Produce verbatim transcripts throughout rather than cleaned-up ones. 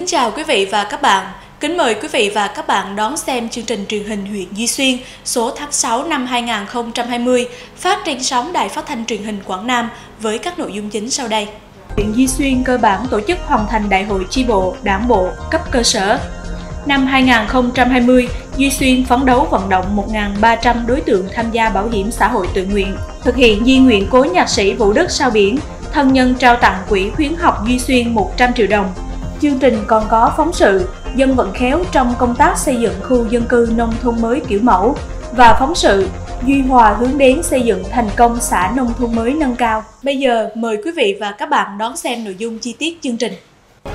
kính chào quý vị và các bạn. Kính mời quý vị và các bạn đón xem chương trình truyền hình huyện Duy Xuyên số tháng sáu năm hai nghìn không trăm hai mươi phát trên sóng Đài Phát thanh Truyền hình Quảng Nam với các nội dung chính sau đây. Huyện Duy Xuyên cơ bản tổ chức hoàn thành đại hội chi bộ, đảng bộ cấp cơ sở. Năm hai nghìn không trăm hai mươi, Duy Xuyên phấn đấu vận động một nghìn ba trăm đối tượng tham gia bảo hiểm xã hội tự nguyện, thực hiện di nguyện cố nhạc sĩ Vũ Đức Sao Biển, thân nhân trao tặng quỹ khuyến học Duy Xuyên một trăm triệu đồng. Chương trình còn có phóng sự dân vận khéo trong công tác xây dựng khu dân cư nông thôn mới kiểu mẫu và phóng sự Duy Hòa hướng đến xây dựng thành công xã nông thôn mới nâng cao. Bây giờ mời quý vị và các bạn đón xem nội dung chi tiết chương trình.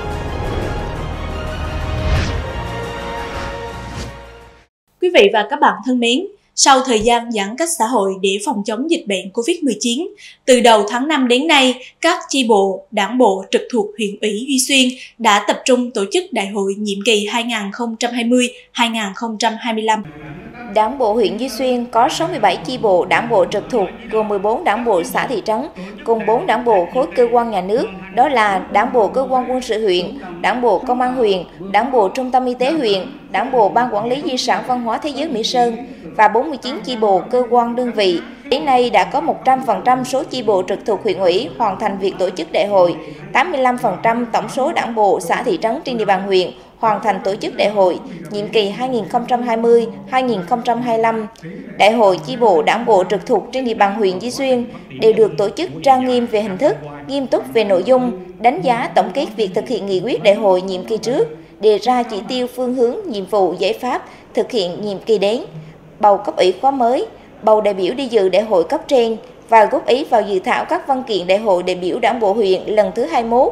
Quý vị và các bạn thân mến, sau thời gian giãn cách xã hội để phòng chống dịch bệnh Covid mười chín, từ đầu tháng năm đến nay, các chi bộ, đảng bộ trực thuộc huyện ủy Duy Xuyên đã tập trung tổ chức đại hội nhiệm kỳ hai nghìn không trăm hai mươi đến hai nghìn không trăm hai mươi lăm. Đảng bộ huyện Duy Xuyên có sáu mươi bảy chi bộ đảng bộ trực thuộc, gồm mười bốn đảng bộ xã thị trấn, cùng bốn đảng bộ khối cơ quan nhà nước, đó là đảng bộ cơ quan quân sự huyện, đảng bộ công an huyện, đảng bộ trung tâm y tế huyện, đảng bộ ban quản lý di sản văn hóa thế giới Mỹ Sơn và bốn mươi chín chi bộ cơ quan đơn vị. Đến nay đã có một trăm phần trăm số chi bộ trực thuộc huyện ủy hoàn thành việc tổ chức đại hội, tám mươi lăm phần trăm tổng số đảng bộ xã thị trấn trên địa bàn huyện hoàn thành tổ chức đại hội nhiệm kỳ hai nghìn không trăm hai mươi đến hai nghìn không trăm hai mươi lăm. Đại hội chi bộ đảng bộ trực thuộc trên địa bàn huyện Duy Xuyên đều được tổ chức trang nghiêm về hình thức, nghiêm túc về nội dung, đánh giá tổng kết việc thực hiện nghị quyết đại hội nhiệm kỳ trước, đề ra chỉ tiêu phương hướng, nhiệm vụ, giải pháp thực hiện nhiệm kỳ đến, bầu cấp ủy khóa mới, bầu đại biểu đi dự đại hội cấp trên và góp ý vào dự thảo các văn kiện đại hội đại biểu đảng bộ huyện lần thứ hai mươi mốt.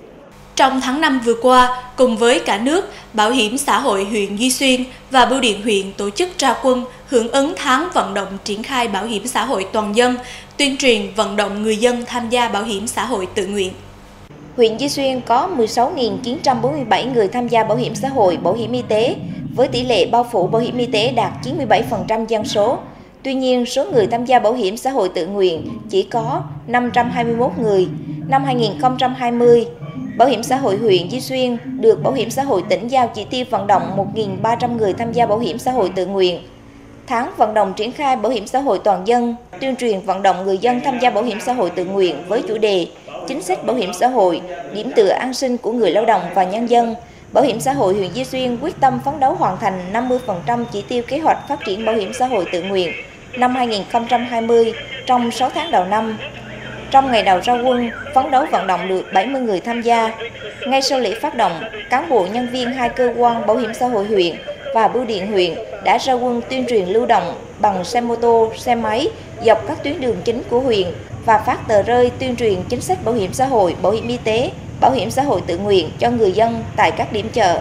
Trong tháng năm vừa qua, cùng với cả nước, Bảo hiểm xã hội huyện Duy Xuyên và Bưu điện huyện tổ chức ra quân hưởng ứng tháng vận động triển khai bảo hiểm xã hội toàn dân, tuyên truyền vận động người dân tham gia bảo hiểm xã hội tự nguyện. Huyện Duy Xuyên có mười sáu nghìn chín trăm bốn mươi bảy người tham gia bảo hiểm xã hội, bảo hiểm y tế, với tỷ lệ bao phủ bảo hiểm y tế đạt chín mươi bảy phần trăm dân số. Tuy nhiên, số người tham gia bảo hiểm xã hội tự nguyện chỉ có năm trăm hai mươi mốt người. Năm hai nghìn không trăm hai mươi, Bảo hiểm xã hội huyện Duy Xuyên được Bảo hiểm xã hội tỉnh giao chỉ tiêu vận động một nghìn ba trăm người tham gia bảo hiểm xã hội tự nguyện. Tháng vận động triển khai bảo hiểm xã hội toàn dân, tuyên truyền vận động người dân tham gia bảo hiểm xã hội tự nguyện với chủ đề chính sách bảo hiểm xã hội, điểm tựa an sinh của người lao động và nhân dân. Bảo hiểm xã hội huyện Duy Xuyên quyết tâm phấn đấu hoàn thành năm mươi phần trăm chỉ tiêu kế hoạch phát triển bảo hiểm xã hội tự nguyện năm hai nghìn không trăm hai mươi trong sáu tháng đầu năm. Trong ngày đầu ra quân, phấn đấu vận động được bảy mươi người tham gia. Ngay sau lễ phát động, cán bộ nhân viên hai cơ quan bảo hiểm xã hội huyện và bưu điện huyện đã ra quân tuyên truyền lưu động bằng xe mô tô, xe máy dọc các tuyến đường chính của huyện và phát tờ rơi tuyên truyền chính sách bảo hiểm xã hội, bảo hiểm y tế, bảo hiểm xã hội tự nguyện cho người dân tại các điểm chợ.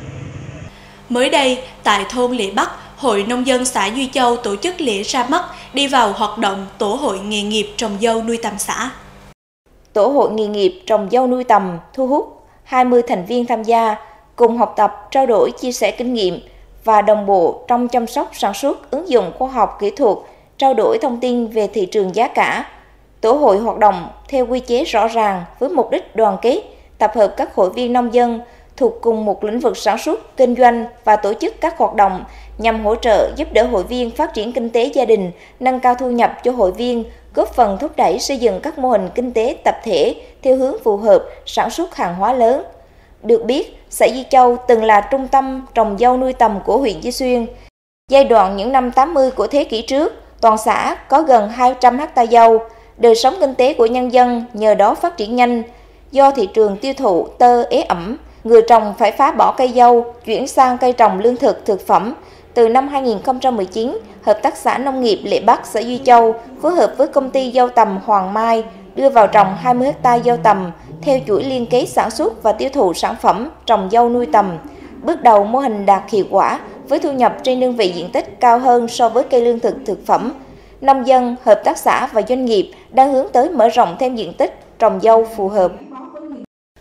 Mới đây, tại thôn Lệ Bắc, Hội Nông dân xã Duy Châu tổ chức lễ ra mắt đi vào hoạt động Tổ hội nghề nghiệp trồng dâu nuôi tầm xã. Tổ hội nghề nghiệp trồng dâu nuôi tầm thu hút hai mươi thành viên tham gia, cùng học tập, trao đổi, chia sẻ kinh nghiệm và đồng bộ trong chăm sóc sản xuất, ứng dụng khoa học kỹ thuật, trao đổi thông tin về thị trường giá cả. Tổ hội hoạt động theo quy chế rõ ràng với mục đích đoàn kết, tập hợp các hội viên nông dân thuộc cùng một lĩnh vực sản xuất, kinh doanh và tổ chức các hoạt động nhằm hỗ trợ giúp đỡ hội viên phát triển kinh tế gia đình, nâng cao thu nhập cho hội viên, góp phần thúc đẩy xây dựng các mô hình kinh tế tập thể theo hướng phù hợp, sản xuất hàng hóa lớn. Được biết, xã Duy Châu từng là trung tâm trồng dâu nuôi tầm của huyện Duy Xuyên. Giai đoạn những năm tám mươi của thế kỷ trước, toàn xã có gần hai trăm héc ta dâu. Đời sống kinh tế của nhân dân nhờ đó phát triển nhanh. Do thị trường tiêu thụ tơ ế ẩm, người trồng phải phá bỏ cây dâu, chuyển sang cây trồng lương thực, thực phẩm. Từ năm hai nghìn không trăm mười chín, Hợp tác xã Nông nghiệp Lệ Bắc xã Duy Châu phối hợp với công ty dâu tầm Hoàng Mai đưa vào trồng hai mươi héc ta dâu tầm theo chuỗi liên kết sản xuất và tiêu thụ sản phẩm trồng dâu nuôi tầm. Bước đầu mô hình đạt hiệu quả với thu nhập trên đơn vị diện tích cao hơn so với cây lương thực thực phẩm. Nông dân, hợp tác xã và doanh nghiệp đang hướng tới mở rộng thêm diện tích trồng dâu phù hợp.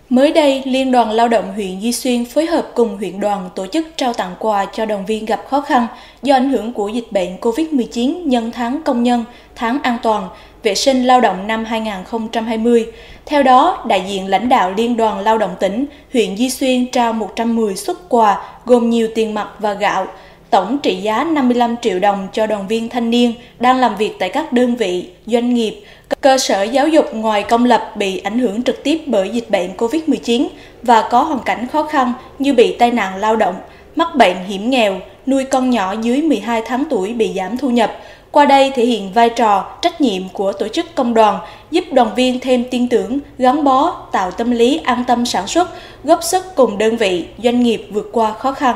Mới đây, Liên đoàn Lao động huyện Duy Xuyên phối hợp cùng huyện đoàn tổ chức trao tặng quà cho đoàn viên gặp khó khăn do ảnh hưởng của dịch bệnh Covid mười chín nhân tháng công nhân, tháng an toàn, vệ sinh lao động năm hai nghìn không trăm hai mươi. Theo đó, đại diện lãnh đạo Liên đoàn Lao động tỉnh, huyện Duy Xuyên trao một trăm mười suất quà gồm nhiều tiền mặt và gạo, tổng trị giá năm mươi lăm triệu đồng cho đoàn viên thanh niên đang làm việc tại các đơn vị, doanh nghiệp, cơ sở giáo dục ngoài công lập bị ảnh hưởng trực tiếp bởi dịch bệnh Covid mười chín và có hoàn cảnh khó khăn như bị tai nạn lao động, mắc bệnh hiểm nghèo, nuôi con nhỏ dưới mười hai tháng tuổi bị giảm thu nhập. Qua đây thể hiện vai trò, trách nhiệm của tổ chức công đoàn, giúp đoàn viên thêm tin tưởng, gắn bó, tạo tâm lý an tâm sản xuất, góp sức cùng đơn vị, doanh nghiệp vượt qua khó khăn.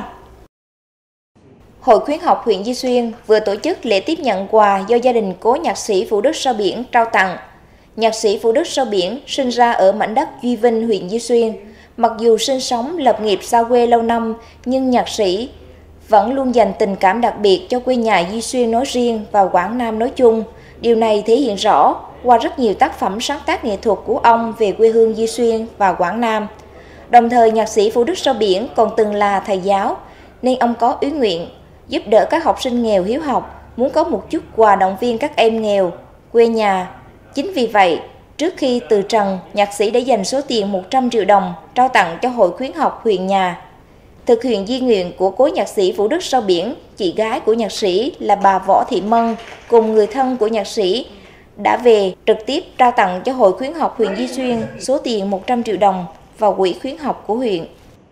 Hội khuyến học huyện Duy Xuyên vừa tổ chức lễ tiếp nhận quà do gia đình cố nhạc sĩ Phụ Đức Sao Biển trao tặng. Nhạc sĩ Phụ Đức Sao Biển sinh ra ở mảnh đất Duy Vinh, huyện Duy Xuyên. Mặc dù sinh sống lập nghiệp xa quê lâu năm, nhưng nhạc sĩ vẫn luôn dành tình cảm đặc biệt cho quê nhà Duy Xuyên nói riêng và Quảng Nam nói chung. Điều này thể hiện rõ qua rất nhiều tác phẩm sáng tác nghệ thuật của ông về quê hương Duy Xuyên và Quảng Nam. Đồng thời, nhạc sĩ Phụ Đức Sao Biển còn từng là thầy giáo, nên ông có ý nguyện giúp đỡ các học sinh nghèo hiếu học, muốn có một chút quà động viên các em nghèo, quê nhà. Chính vì vậy, trước khi từ trần, nhạc sĩ đã dành số tiền một trăm triệu đồng trao tặng cho Hội khuyến học huyện nhà. Thực hiện di nguyện của cố nhạc sĩ Phụ Đức Sao Biển, chị gái của nhạc sĩ là bà Võ Thị Mân cùng người thân của nhạc sĩ đã về trực tiếp trao tặng cho Hội khuyến học huyện Duy Xuyên số tiền một trăm triệu đồng vào quỹ khuyến học của huyện.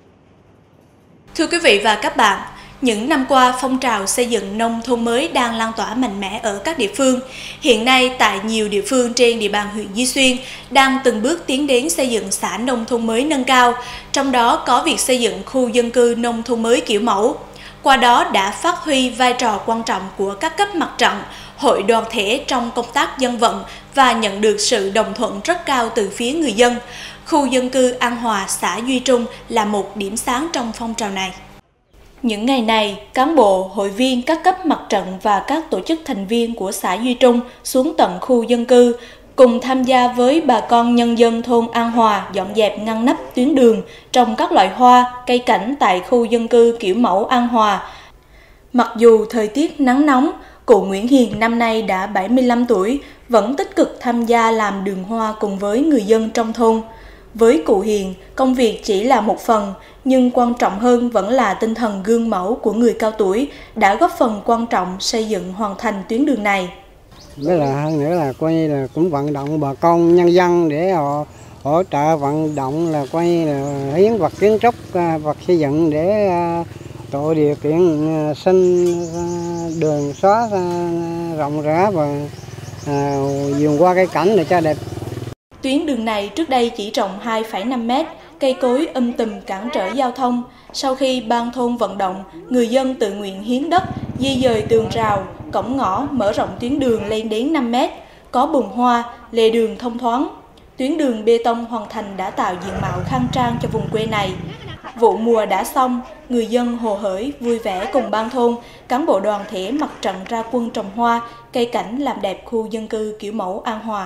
Thưa quý vị và các bạn, những năm qua, phong trào xây dựng nông thôn mới đang lan tỏa mạnh mẽ ở các địa phương. Hiện nay, tại nhiều địa phương trên địa bàn huyện Duy Xuyên đang từng bước tiến đến xây dựng xã nông thôn mới nâng cao, trong đó có việc xây dựng khu dân cư nông thôn mới kiểu mẫu. Qua đó đã phát huy vai trò quan trọng của các cấp mặt trận, hội đoàn thể trong công tác dân vận và nhận được sự đồng thuận rất cao từ phía người dân. Khu dân cư An Hòa, xã Duy Trung là một điểm sáng trong phong trào này. Những ngày này, cán bộ, hội viên các cấp mặt trận và các tổ chức thành viên của xã Duy Trung xuống tận khu dân cư, cùng tham gia với bà con nhân dân thôn An Hòa dọn dẹp ngăn nắp tuyến đường, trồng các loại hoa, cây cảnh tại khu dân cư kiểu mẫu An Hòa. Mặc dù thời tiết nắng nóng, cụ Nguyễn Hiền năm nay đã bảy mươi lăm tuổi, vẫn tích cực tham gia làm đường hoa cùng với người dân trong thôn. Với cụ Hiền, công việc chỉ là một phần, nhưng quan trọng hơn vẫn là tinh thần gương mẫu của người cao tuổi đã góp phần quan trọng xây dựng hoàn thành tuyến đường này. Với là hơn nữa là coi như là cũng vận động bà con nhân dân để họ hỗ trợ vận động là coi như là hiến vật kiến trúc, vật xây dựng để tạo điều kiện xin đường xóa rộng rãi và vườn qua cây cảnh để cho đẹp. Tuyến đường này trước đây chỉ rộng hai phẩy năm mét, cây cối um tùm cản trở giao thông. Sau khi ban thôn vận động, người dân tự nguyện hiến đất, di dời tường rào, cổng ngõ, mở rộng tuyến đường lên đến năm mét, có bùn hoa, lề đường thông thoáng. Tuyến đường bê tông hoàn thành đã tạo diện mạo khang trang cho vùng quê này. Vụ mùa đã xong, người dân hồ hởi, vui vẻ cùng ban thôn, cán bộ đoàn thể mặt trận ra quân trồng hoa, cây cảnh làm đẹp khu dân cư kiểu mẫu An Hòa.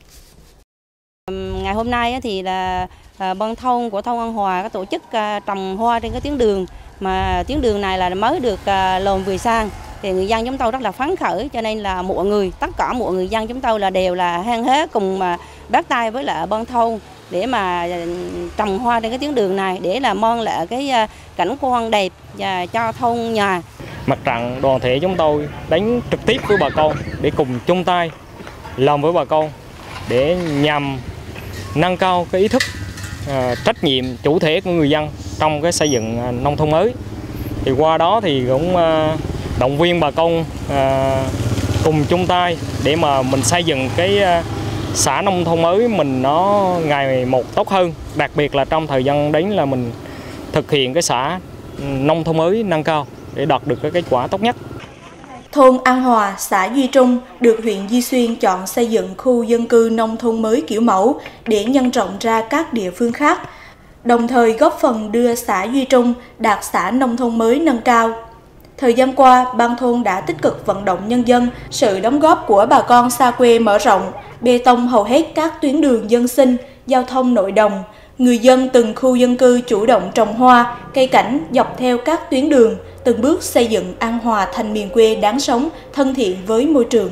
Ngày hôm nay thì là ban thôn của thôn An Hòa có tổ chức trồng hoa trên cái tuyến đường, mà tuyến đường này là mới được làm vừa sang, thì người dân chúng tôi rất là phấn khởi, cho nên là mọi người, tất cả mọi người dân chúng tôi là đều là hăng hái cùng mà bắt tay với lại ban thôn để mà trồng hoa trên cái tuyến đường này để là mang lại cái cảnh quan đẹp và cho thôn nhà. Mặt trận đoàn thể chúng tôi đánh trực tiếp với bà con để cùng chung tay làm với bà con để nhằm nâng cao cái ý thức, uh, trách nhiệm chủ thể của người dân trong cái xây dựng uh, nông thôn mới. Thì qua đó thì cũng uh, động viên bà con uh, cùng chung tay để mà mình xây dựng cái uh, xã nông thôn mới mình nó ngày một tốt hơn. Đặc biệt là trong thời gian đến là mình thực hiện cái xã nông thôn mới nâng cao để đạt được cái kết quả tốt nhất. Thôn An Hòa, xã Duy Trung được huyện Duy Xuyên chọn xây dựng khu dân cư nông thôn mới kiểu mẫu để nhân rộng ra các địa phương khác, đồng thời góp phần đưa xã Duy Trung đạt xã nông thôn mới nâng cao. Thời gian qua, ban thôn đã tích cực vận động nhân dân, sự đóng góp của bà con xa quê mở rộng, bê tông hầu hết các tuyến đường dân sinh, giao thông nội đồng. người dân từng khu dân cư chủ động trồng hoa, cây cảnh dọc theo các tuyến đường, từng bước xây dựng An Hòa thành miền quê đáng sống, thân thiện với môi trường.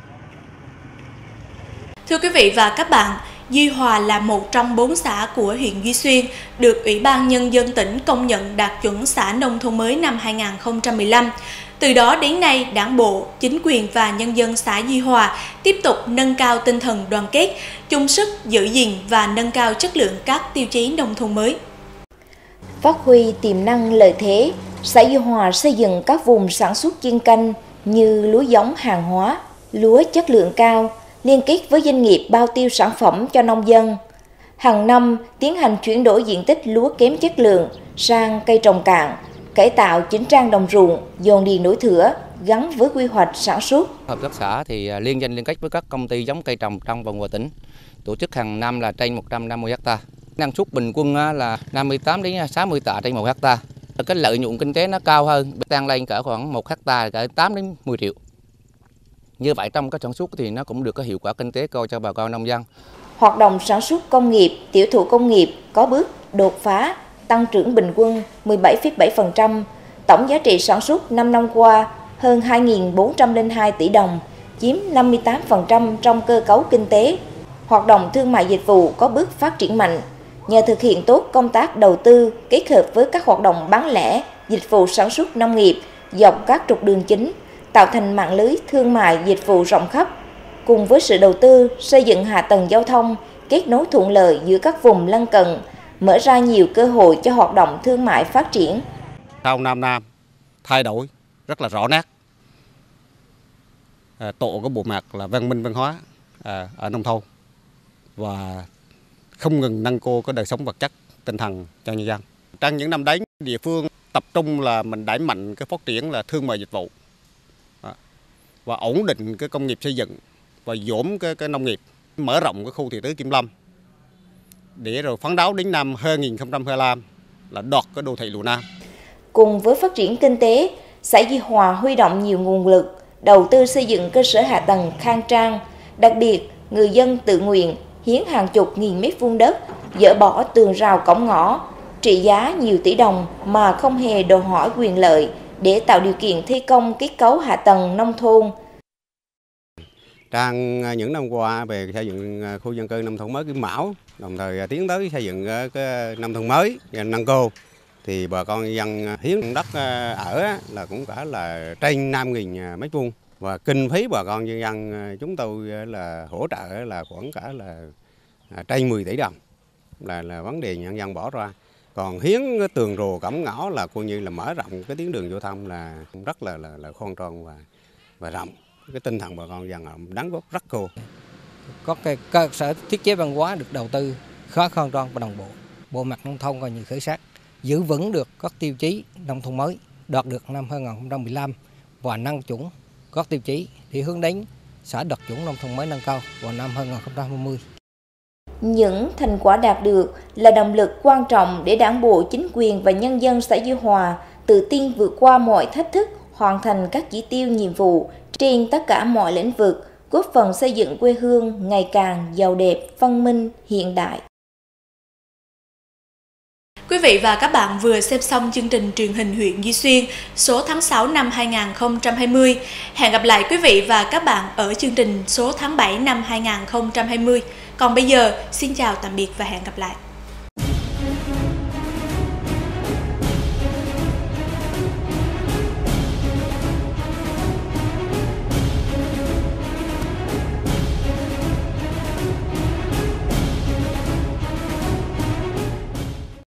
Thưa quý vị và các bạn, Duy Hòa là một trong bốn xã của huyện Duy Xuyên được Ủy ban Nhân dân tỉnh công nhận đạt chuẩn xã nông thôn mới năm hai nghìn không trăm mười lăm. Từ đó đến nay, Đảng bộ, chính quyền và nhân dân xã Duy Hòa tiếp tục nâng cao tinh thần đoàn kết, chung sức giữ gìn và nâng cao chất lượng các tiêu chí nông thôn mới. Phát huy tiềm năng lợi thế, xã Duy Hòa xây dựng các vùng sản xuất chuyên canh như lúa giống hàng hóa, lúa chất lượng cao, liên kết với doanh nghiệp bao tiêu sản phẩm cho nông dân. Hàng năm tiến hành chuyển đổi diện tích lúa kém chất lượng sang cây trồng cạn, cải tạo chỉnh trang đồng ruộng, dồn điền đổi thửa gắn với quy hoạch sản xuất. Hợp tác xã thì liên danh liên kết với các công ty giống cây trồng trong và ngoài tỉnh, tổ chức hàng năm là trên một trăm năm mươi ha. Năng suất bình quân là năm mươi tám đến sáu mươi tạ trên một ha. Cái lợi nhuận kinh tế nó cao hơn, tăng lên cỡ khoảng một ha cỡ tám đến mười triệu. Như vậy trong các sản xuất thì nó cũng được có hiệu quả kinh tế cao cho bà con nông dân. Hoạt động sản xuất công nghiệp, tiểu thủ công nghiệp có bước đột phá, tăng trưởng bình quân mười bảy phẩy bảy phần trăm, tổng giá trị sản xuất năm năm qua hơn hai nghìn bốn trăm lẻ hai tỷ đồng, chiếm năm mươi tám phần trăm trong cơ cấu kinh tế. Hoạt động thương mại dịch vụ có bước phát triển mạnh, nhờ thực hiện tốt công tác đầu tư kết hợp với các hoạt động bán lẻ, dịch vụ sản xuất nông nghiệp dọc các trục đường chính, tạo thành mạng lưới thương mại dịch vụ rộng khắp, cùng với sự đầu tư xây dựng hạ tầng giao thông, kết nối thuận lợi giữa các vùng lân cận, mở ra nhiều cơ hội cho hoạt động thương mại phát triển. Sau năm năm thay đổi rất là rõ nét, à, tổ có bộ mặt là văn minh văn hóa à, ở nông thôn và không ngừng nâng cao cái đời sống vật chất, tinh thần cho nhân dân. Trong những năm đến, địa phương tập trung là mình đẩy mạnh cái phát triển là thương mại dịch vụ và ổn định cái công nghiệp xây dựng và giảm cái, cái nông nghiệp, mở rộng cái khu thị trấn Kim Lâm để rồi phấn đấu đến năm hai nghìn không trăm hai mươi lăm là đạt cái đô thị Lụa Nam. Cùng với phát triển kinh tế, xã Duy Hòa huy động nhiều nguồn lực, đầu tư xây dựng cơ sở hạ tầng khang trang, đặc biệt người dân tự nguyện hiến hàng chục nghìn mét vuông đất, dỡ bỏ tường rào cổng ngõ, trị giá nhiều tỷ đồng mà không hề đòi hỏi quyền lợi để tạo điều kiện thi công kết cấu hạ tầng nông thôn. Trong những năm qua về xây dựng khu dân cư nông thôn mới kiểu mẫu, đồng thời tiến tới xây dựng cái nông thôn mới nâng cao, thì bà con dân hiến đất ở là cũng cả là trên năm nghìn mét vuông, và kinh phí bà con nhân dân chúng tôi là hỗ trợ là khoảng cả là trên mười tỷ đồng, là là vấn đề nhân dân bỏ ra. Còn hiến cái tường rồ cổng ngõ là coi như là mở rộng cái tuyến đường giao thông là rất là là, là khoan tròn và và rộng. Cái tinh thần bà con dân đóng góp rất cao. Có cái cơ sở thiết chế văn hóa được đầu tư khá khoan tròn và đồng bộ. Bộ mặt nông thôn coi như khởi sắc, giữ vững được các tiêu chí nông thôn mới đạt được năm hai nghìn không trăm mười lăm và nâng chuẩn các tiêu chí để hướng đến xã đạt chuẩn nông thôn mới nâng cao vào năm hai nghìn không trăm hai mươi. Những thành quả đạt được là động lực quan trọng để Đảng bộ, chính quyền và nhân dân xã Duy Hòa tự tin vượt qua mọi thách thức, hoàn thành các chỉ tiêu nhiệm vụ trên tất cả mọi lĩnh vực, góp phần xây dựng quê hương ngày càng giàu đẹp, văn minh, hiện đại. Quý vị và các bạn vừa xem xong chương trình truyền hình huyện Duy Xuyên số tháng sáu năm hai nghìn không trăm hai mươi. Hẹn gặp lại quý vị và các bạn ở chương trình số tháng bảy năm hai nghìn không trăm hai mươi. Còn bây giờ, xin chào tạm biệt và hẹn gặp lại.